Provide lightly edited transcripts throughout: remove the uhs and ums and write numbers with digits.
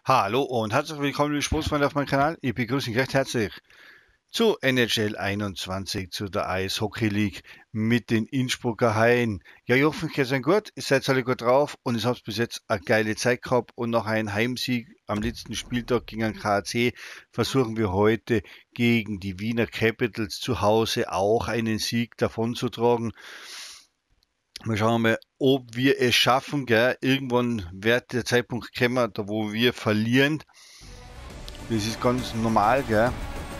Hallo und herzlich willkommen, liebe Sportsfreunde auf meinem Kanal. Ich begrüße euch recht herzlich zu NHL 21, zu der Eishockey League mit den Innsbrucker Haien. Ja, ich hoffe, es geht gut, ihr seid alle gut drauf und ich habe bis jetzt eine geile Zeit gehabt und nach einem Heimsieg am letzten Spieltag gegen den KAC versuchen wir heute gegen die Wiener Capitals zu Hause auch einen Sieg davonzutragen. Wir schauen mal, ob wir es schaffen, gell? Irgendwann wird der Zeitpunkt kommen, da wo wir verlieren. Das ist ganz normal, gell?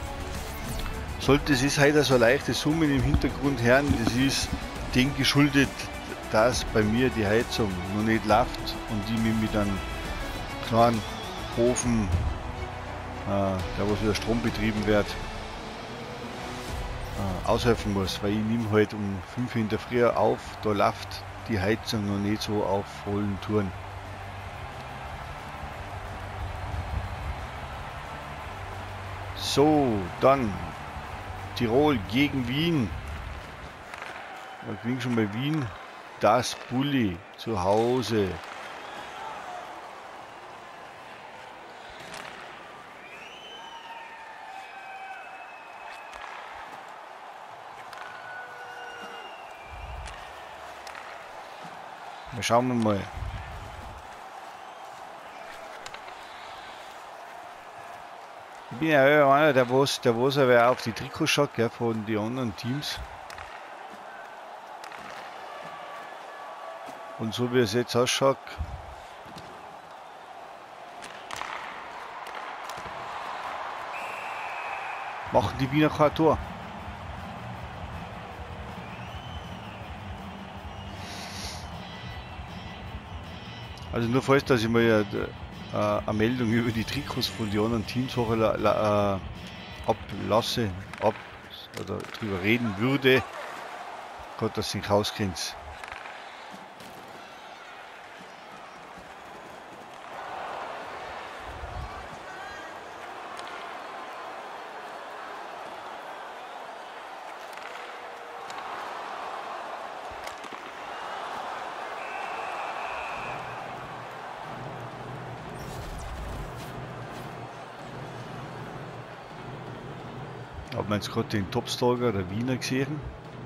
Es ist heute so leichte Summen im Hintergrund hören, das ist dem geschuldet, dass bei mir die Heizung noch nicht läuft und die mir mit einem kleinen Ofen, der was wieder Strom betrieben wird, aushelfen muss, weil ich nehme halt um 5 Uhr in der Früh auf, da läuft die Heizung noch nicht so auf vollen Touren. So, dann Tirol gegen Wien. Wir kriegen schon bei Wien das Bulli zu Hause. Schauen wir mal. Ich bin ja einer, der was aber auf die Trikots schaut, gell, von den anderen Teams. Und so wie es jetzt ausschaut, machen die Wiener kein Tor. Also nur falls, dass ich mal eine Meldung über die Trikots von den anderen Teams ablasse, oder drüber reden würde, Gott, das nicht rauskennt. Hat man jetzt gerade den Topstarger der Wiener gesehen?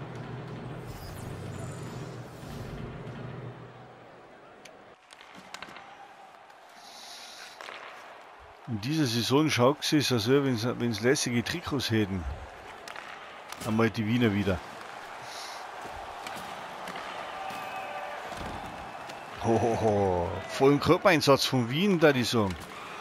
In dieser Saison schaut es so, wenn es lässige Trikots hätten. Einmal die Wiener wieder. Hohoho, vollen Körpereinsatz von Wien, da die sagen.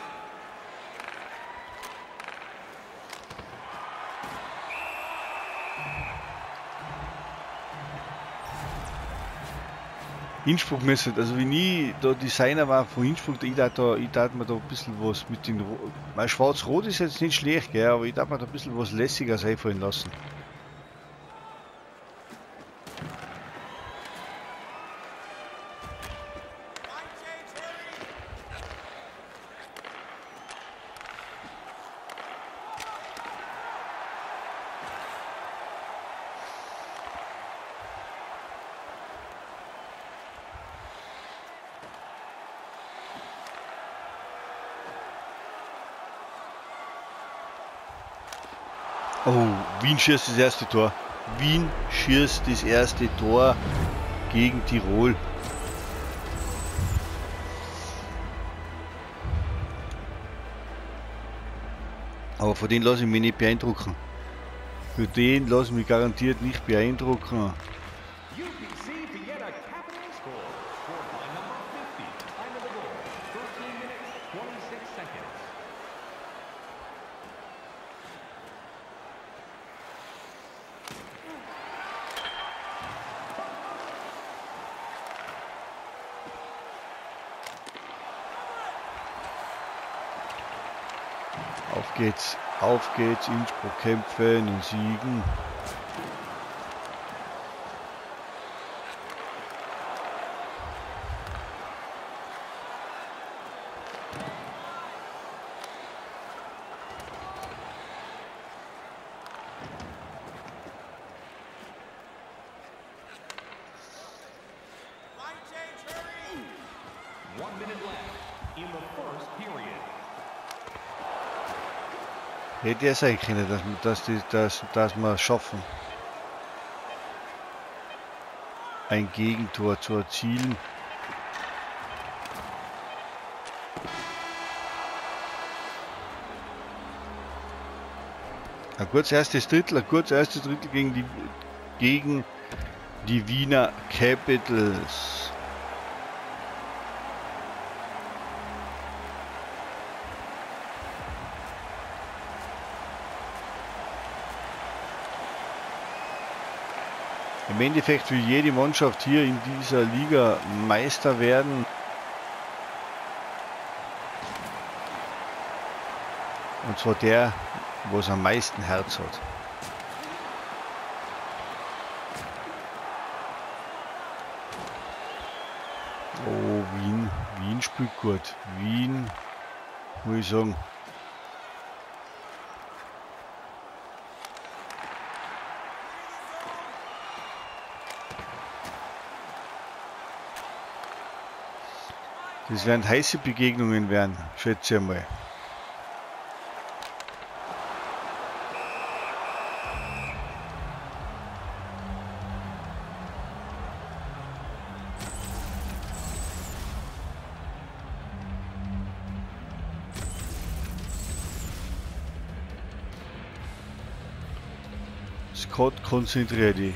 Innsbruck müsste, also wenn ich da Designer war von Innsbruck, ich tat mir da ein bisschen was mit den, mein Schwarz-Rot ist jetzt nicht schlecht, gell, aber ich tat mir da ein bisschen was lässiger einfallen lassen. Oh, Wien schießt das erste Tor. Wien schießt das erste Tor gegen Tirol. Aber von denen lasse ich mich nicht beeindrucken. Für den lasse ich mich garantiert nicht beeindrucken. Auf geht's, Innsbruck kämpfen und siegen. Hätte ja sein können, dass wir es schaffen, ein Gegentor zu erzielen. Ein gutes erstes Drittel gegen die Wiener Capitals. Im Endeffekt will jede Mannschaft hier in dieser Liga Meister werden. Und zwar der, wo es am meisten Herz hat. Oh, Wien spielt gut. Wien, muss ich sagen. Das werden heiße Begegnungen werden, schätze ich mal. Scott, konzentriere dich.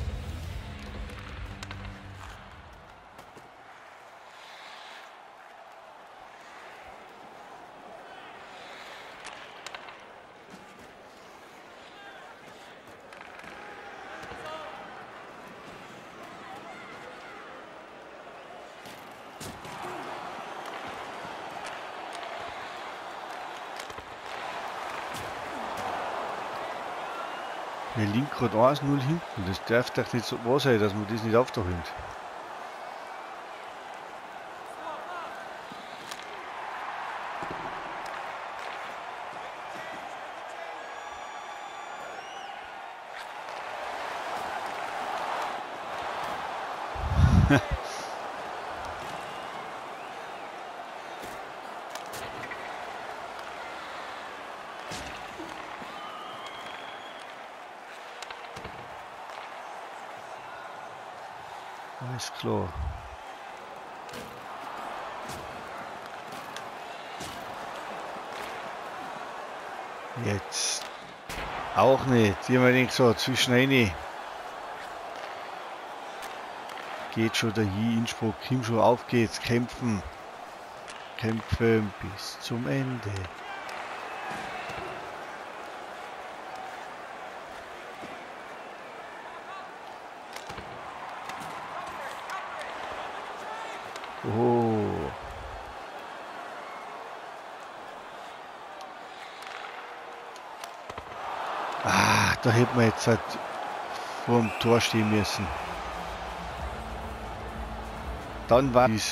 Wir liegen gerade 1-0 hinten. Das darf doch nicht so wahr sein, dass man das nicht aufdrückt. Alles klar. Jetzt auch nicht. Wie haben wir den gesagt, zwischen rein. Geht schon der Innsbruck, Kim schon auf geht's, kämpfen. Kämpfen bis zum Ende. Oh. Ah, da hätten wir jetzt halt vor dem Tor stehen müssen. Dann war es.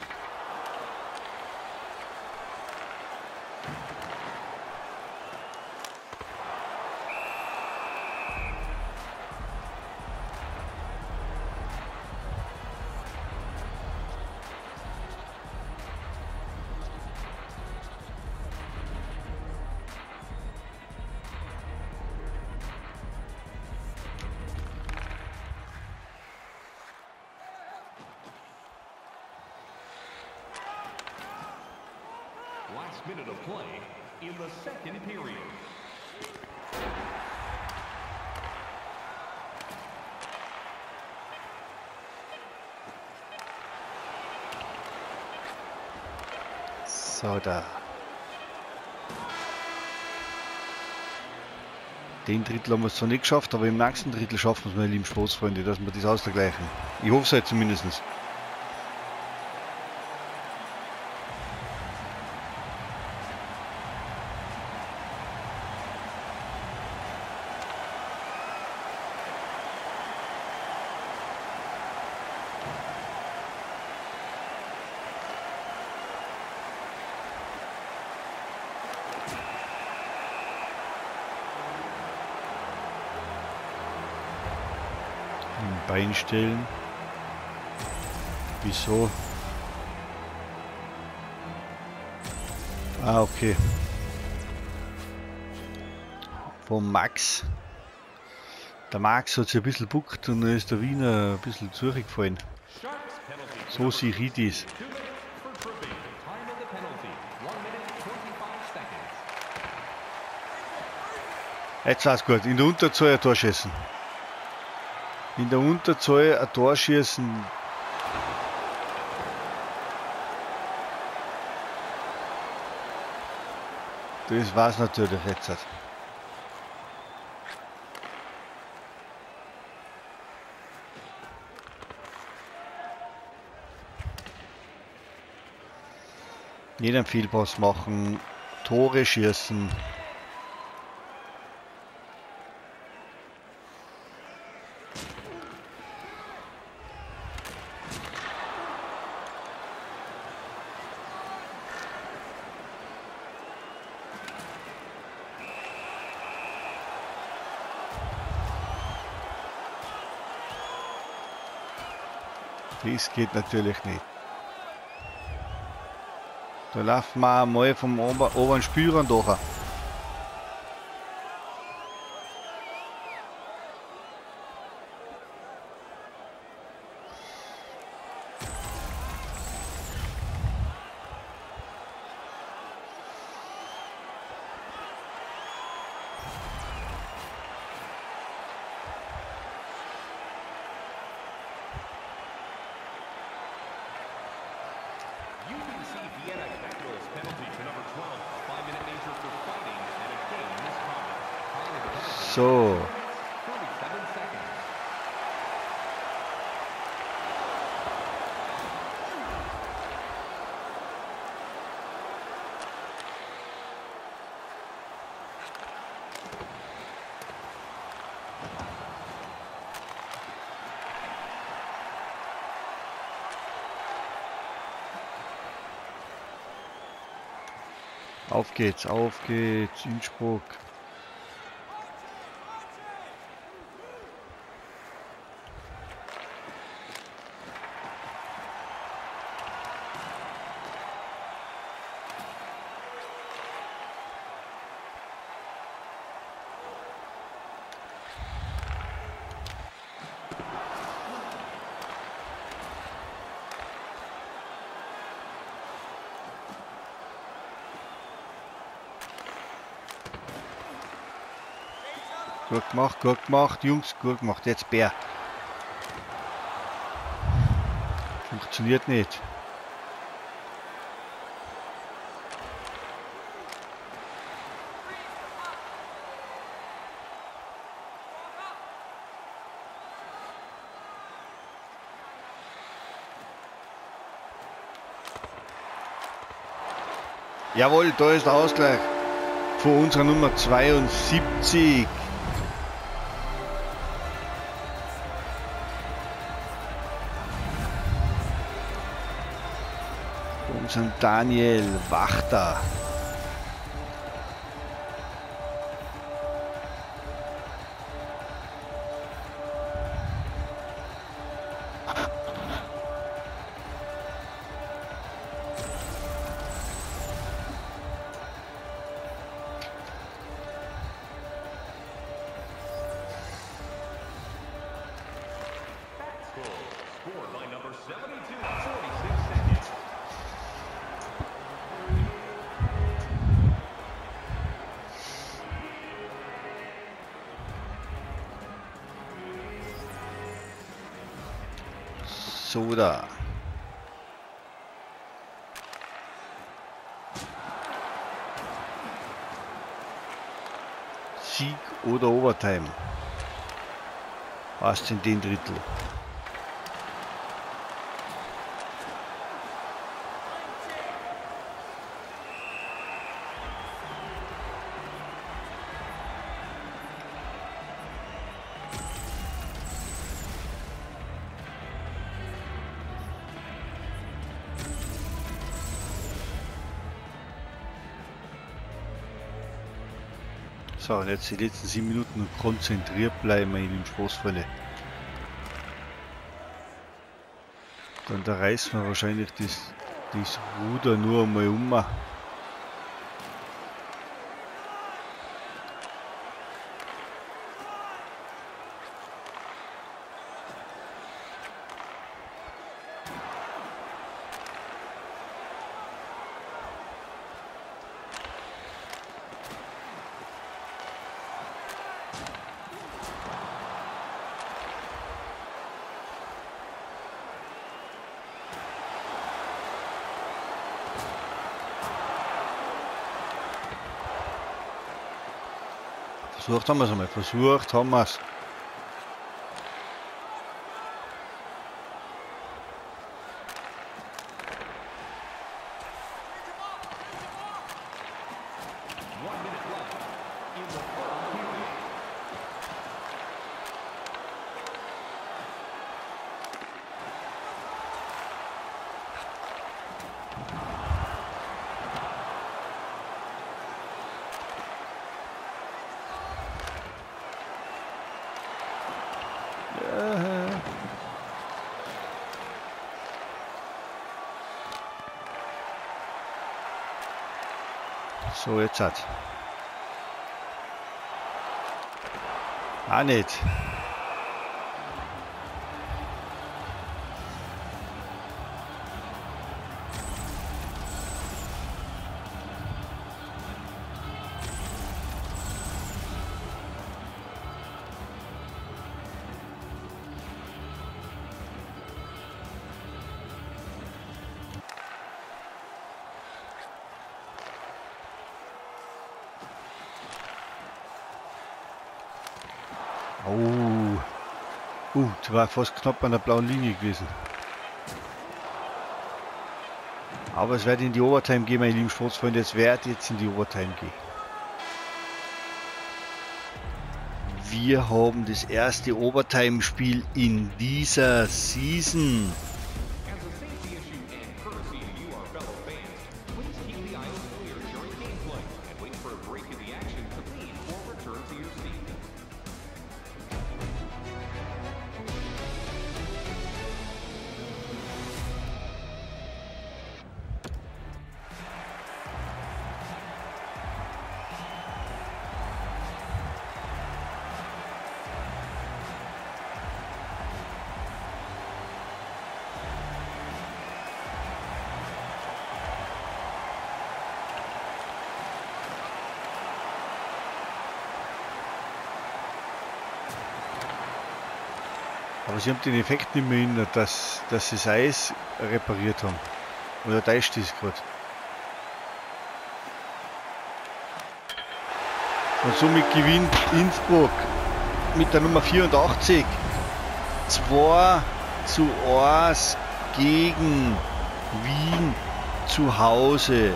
Last minute of play in the second period. So, da. Den Drittel haben wir es zwar nicht geschafft, aber im nächsten Drittel schaffen wir es, meine lieben Sportsfreunde, dass wir das ausgleichen. Ich hoffe es halt zumindest. Bein stellen. Wieso? Ah, okay. Vom Max. Der Max hat sich ein bisschen buckt und dann ist der Wiener ein bisschen zurückgefallen. So sehe ich das. Jetzt war's gut. In der Unterzahl ein Tor schießen. In der Unterzahl ein Tor schießen. Das war's natürlich jetzt. Nicht einen Fehlpass machen, Tore schießen. Das geht natürlich nicht. Da laufen wir mal vom oberen Spielrand durch. So. Auf geht's, Innsbruck. Gut gemacht, Jungs, gut gemacht. Jetzt Bär. Funktioniert nicht. Jawohl, da ist der Ausgleich von unserer Nummer 72. Unseren Daniel Wachter. Scored by number 72, 46 seconds. So da. Sieg oder Overtime. Fast in den Drittel. So, und jetzt die letzten 7 Minuten konzentriert bleiben in dem Spaßfalle. Dann da reißen wir wahrscheinlich das Ruder nur einmal um. Versucht haben wir es einmal. Versucht haben wir es. So, jetzt hat. Auch nicht. Das war fast knapp an der blauen Linie gewesen. Aber es wird in die Overtime gehen, meine lieben Sportsfreunde. Es wird jetzt in die Overtime gehen. Wir haben das erste Overtime-Spiel in dieser Season. Aber sie haben den Effekt nicht mehr erinnert, dass sie das Eis repariert haben. Oder täuscht das gerade? Und somit gewinnt Innsbruck mit der Nummer 84 2:1 gegen Wien zu Hause.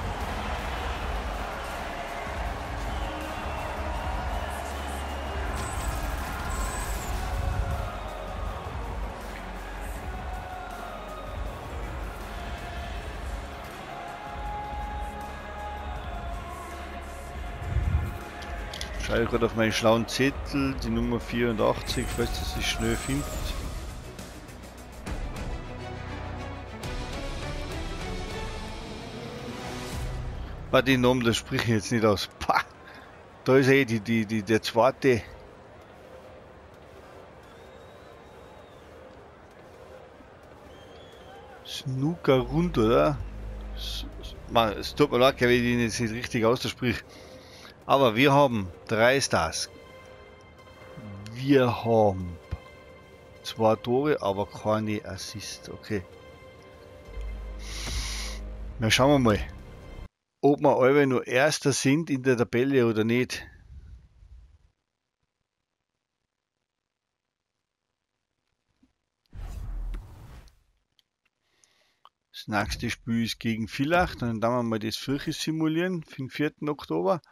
Ich schaue gerade auf meinen schlauen Zettel, die Nummer 84, falls das sich schnell findet. Bei den Namen, das spreche ich jetzt nicht aus. Pah, da ist eh der zweite. Snooker rund, oder? Es tut mir leid, wenn ich den jetzt nicht richtig ausspreche. Aber wir haben 3 Stars. Wir haben 2 Tore, aber keine Assist. Okay. Na, schauen wir mal, ob wir alle nur Erster sind in der Tabelle oder nicht. Das nächste Spiel ist gegen Villach. Dann wir mal das Früche simulieren für den 4. Oktober.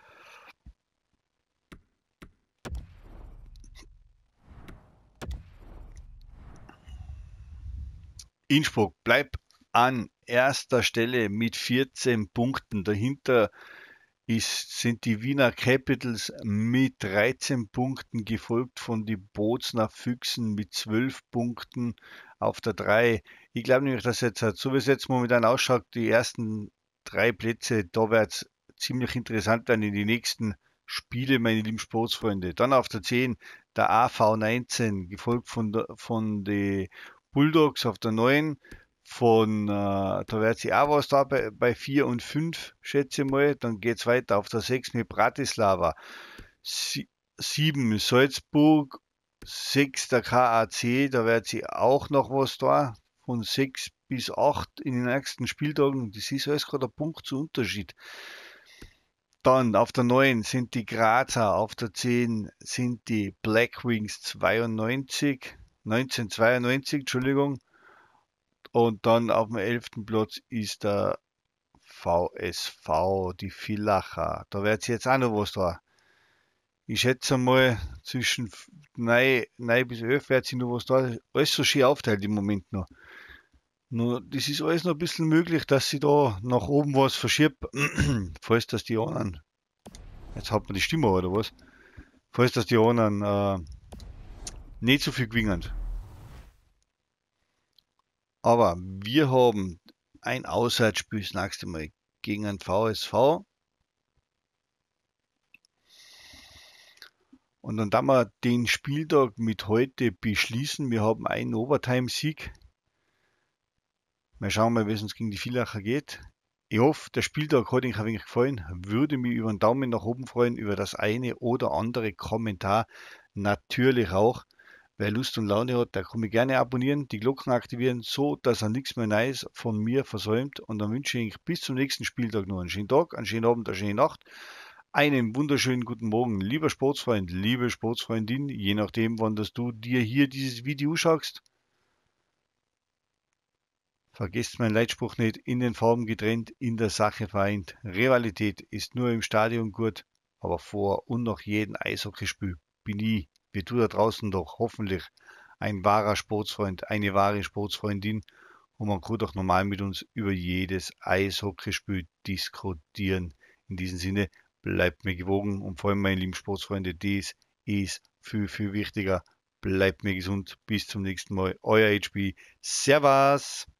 Innsbruck bleibt an erster Stelle mit 14 Punkten. Dahinter sind die Wiener Capitals mit 13 Punkten, gefolgt von den Bozner Füchsen mit 12 Punkten auf der 3. Ich glaube nämlich, dass jetzt, so wie es jetzt momentan ausschaut, die ersten 3 Plätze, da wird es ziemlich interessant werden in die nächsten Spiele, meine lieben Sportsfreunde. Dann auf der 10 der AV19, gefolgt von den Bulldogs auf der 9. Da wird sie auch was da bei 4 und 5, schätze ich mal. Dann geht es weiter auf der 6 mit Bratislava. 7 Salzburg, 6 der KAC, da wird sie auch noch was da. Von 6 bis 8 in den nächsten Spieltagen. Das ist alles gerade ein Punkt zu Unterschied. Dann auf der 9 sind die Grazer, auf der 10 sind die Black Wings 1992, Entschuldigung. Und dann auf dem 11. Platz ist der VSV, die Villacher. Da wird jetzt auch noch was da. Ich schätze mal, zwischen 9 bis 11 wird sich noch was da. Alles so schön aufteilt im Moment noch. Nur, das ist alles noch ein bisschen möglich, dass sie da nach oben was verschiebt, falls das die anderen, jetzt hat man die Stimme oder was, falls das die anderen nicht so viel gewinnen. Aber wir haben ein Auswärtsspiel das nächste Mal gegen ein VSV. Und dann darf wir den Spieltag mit heute beschließen. Wir haben einen Overtime-Sieg. Mal schauen mal, wie es uns gegen die Villacher geht. Ich hoffe, der Spieltag hat euch ein wenig gefallen. Würde mich über einen Daumen nach oben freuen, über das eine oder andere Kommentar. Natürlich auch. Wer Lust und Laune hat, der kann mich gerne abonnieren, die Glocken aktivieren, so dass er nichts mehr Neues von mir versäumt. Und dann wünsche ich euch bis zum nächsten Spieltag noch einen schönen Tag, einen schönen Abend, eine schöne Nacht. Einen wunderschönen guten Morgen, lieber Sportsfreund, liebe Sportsfreundin, je nachdem, wann das du dir hier dieses Video schaust. Vergesst meinen Leitspruch nicht, in den Farben getrennt, in der Sache vereint. Rivalität ist nur im Stadion gut, aber vor und nach jedem Eishockeyspiel bin ich, wie du da draußen doch, hoffentlich ein wahrer Sportsfreund, eine wahre Sportsfreundin und man kann doch normal mit uns über jedes Eishockeyspiel diskutieren. In diesem Sinne, bleibt mir gewogen und vor allem meine lieben Sportsfreunde, das ist viel, viel wichtiger. Bleibt mir gesund, bis zum nächsten Mal. Euer HB. Servus!